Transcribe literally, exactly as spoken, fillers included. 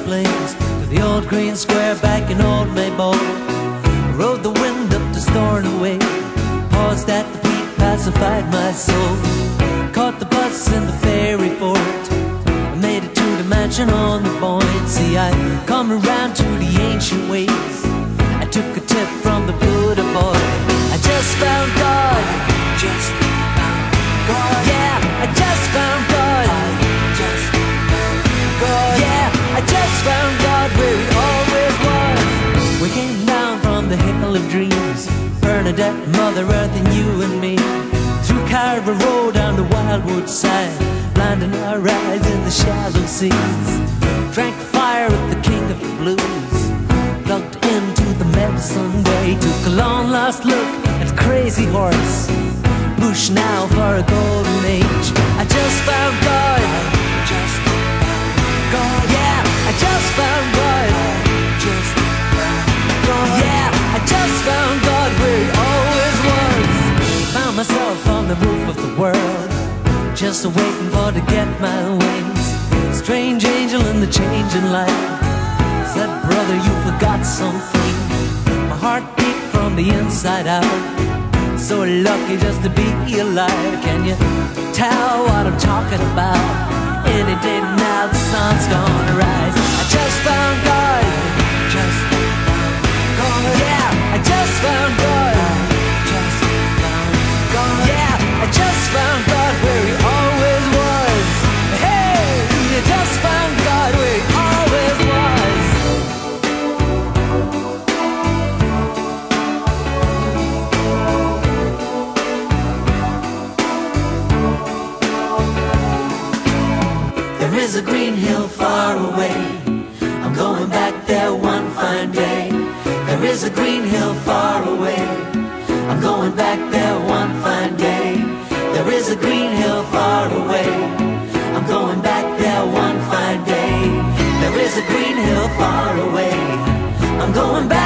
flames to the old green square back in old Maybole. Rode the wind up to Stornaway, paused at the peak, pacified my soul. Caught the bus in the faery fort, I made it to the mansion on the Boyne. See, I come around to the ancient ways, I took a tip from the Buddha boy. I just found God, just found God. Yeah, I just found God, I just found God. Yeah, I just found God where He always was. We came down from the hill of dreams, Bernadette, Mother Earth and you and me, through Carraroe down the wildwood side, blinding our eyes in the shallow seas. Drank fire with the king of the blues, plugged into the medicine way, took a long lost look at Crazy Horse, push now for a golden age. I just found God, I just found God. Yeah, I just found God, I just found God. Yeah, I just found God where He always was. Found myself on the roof of the world, just a-waitin' for to get my wings. Strange angel in the changing light said, brother, you forgot something. My heart beat from the inside out, so lucky just to be alive. Can you tell what I'm talking about? Any day now the sun's gonna rise. I just found God, just found God. Yeah, I just found God, just found God. Yeah, I just found God where He always was. Hey, you just found God where He always was. There is a green hill far away, I'm going back there one fine day. There is a green hill far away, I'm going back there one fine day. There is a green hill far away, I'm going back there one fine day. There is a green hill far away, I'm going back